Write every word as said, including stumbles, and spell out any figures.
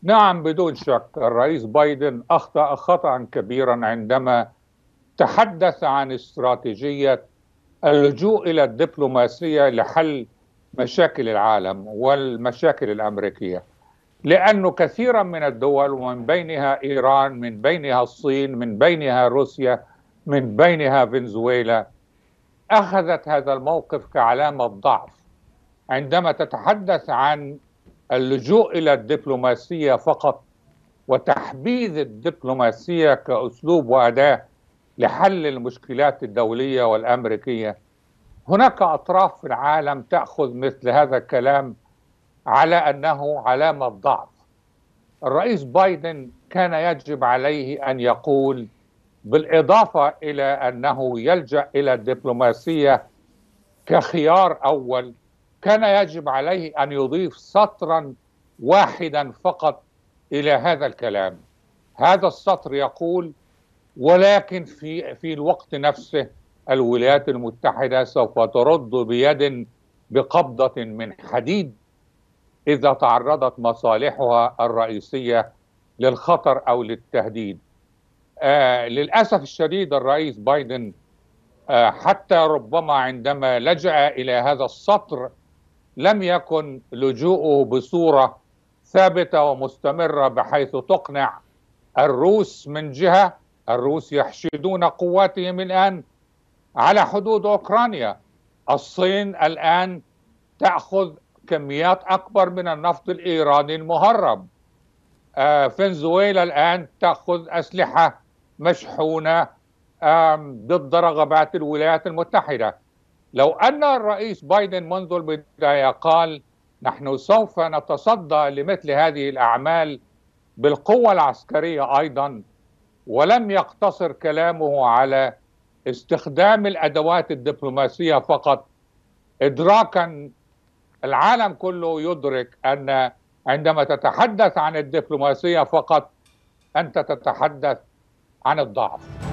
نعم، بدون شك الرئيس بايدن أخطأ خطأ كبيرا عندما تحدث عن استراتيجية اللجوء إلى الدبلوماسية لحل مشاكل العالم والمشاكل الأمريكية، لأن كثيرا من الدول ومن بينها إيران، من بينها الصين، من بينها روسيا، من بينها فنزويلا، أخذت هذا الموقف كعلامة ضعف عندما تتحدث عن اللجوء إلى الدبلوماسية فقط وتحبيذ الدبلوماسية كأسلوب وأداة لحل المشكلات الدولية والأمريكية. هناك أطراف في العالم تأخذ مثل هذا الكلام على أنه علامة ضعف. الرئيس بايدن كان يجب عليه أن يقول، بالإضافة إلى أنه يلجأ إلى الدبلوماسية كخيار أول، كان يجب عليه أن يضيف سطرا واحدا فقط إلى هذا الكلام. هذا السطر يقول: ولكن في في الوقت نفسه الولايات المتحدة سوف ترد بيد بقبضة من حديد إذا تعرضت مصالحها الرئيسية للخطر أو للتهديد. آه للأسف الشديد الرئيس بايدن آه حتى ربما عندما لجأ إلى هذا السطر لم يكن لجوءه بصورة ثابتة ومستمرة بحيث تقنع الروس. من جهة، الروس يحشدون قواتهم الآن على حدود أوكرانيا، الصين الآن تأخذ كميات أكبر من النفط الإيراني المهرب، آه فنزويلا الآن تأخذ أسلحة مشحونة ضد رغبات الولايات المتحدة. لو أن الرئيس بايدن منذ البداية قال: نحن سوف نتصدى لمثل هذه الأعمال بالقوة العسكرية أيضا، ولم يقتصر كلامه على استخدام الأدوات الدبلوماسية فقط، إدراكا العالم كله يدرك أن عندما تتحدث عن الدبلوماسية فقط أنت تتحدث عن الضعف.